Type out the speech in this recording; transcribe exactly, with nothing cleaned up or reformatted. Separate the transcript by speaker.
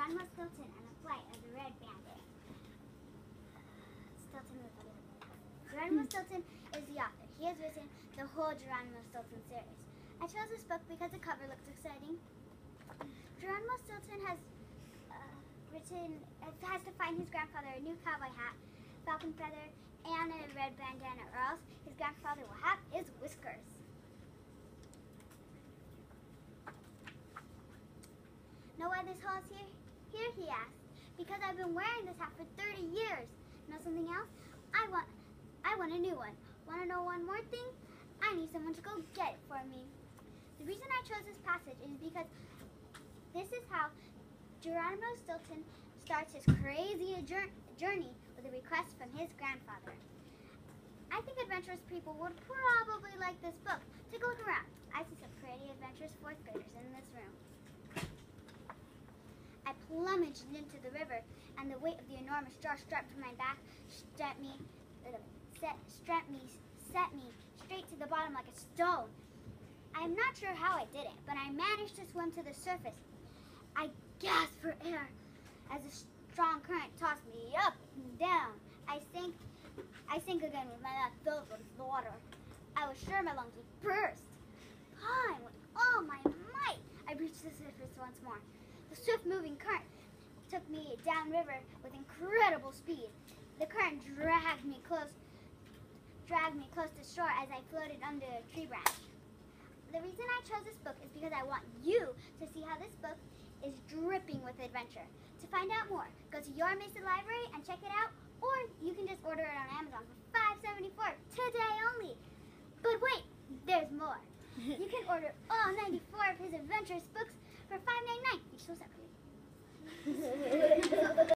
Speaker 1: Geronimo Stilton and the Flight of the Red Bandit. Stilton was the Geronimo Stilton is the author. He has written the whole Geronimo Stilton series. I chose this book because the cover looks exciting. Geronimo Stilton has uh, written, uh, has to find his grandfather a new cowboy hat, falcon feather, and a red bandana, or else his grandfather will have his whiskers. Know why this hall is here? Here, he asked. Because I've been wearing this hat for thirty years. Know something else? I want, I want a new one. Want to know one more thing? I need someone to go get it for me. The reason I chose this passage is because this is how Geronimo Stilton starts his crazy journey with a request from his grandfather. I think adventurous people would probably like this book. Take a look around. I see some pretty adventurous fourth graders in this room. I plunged into the river, and the weight of the enormous jar strapped to my back set me, uh, set, strapped me, set me straight to the bottom like a stone. I'm not sure how I did it, but I managed to swim to the surface. I gasped for air as a strong current tossed me up and down. I sank, I sank again with my mouth filled with water. I was sure my lungs would burst. Pawing with all my might, I reached the surface once more. The swift-moving current took me downriver with incredible speed. The current dragged me close, dragged me close to shore as I floated under a tree branch. The reason I chose this book is because I want you to see how this book is dripping with adventure. To find out more, go to your Mesa Library and check it out, or you can just order it on Amazon for five seventy-four today only. But wait, there's more. You can order all ninety-four of his adventurous books for five ninety-nine, each sold separately.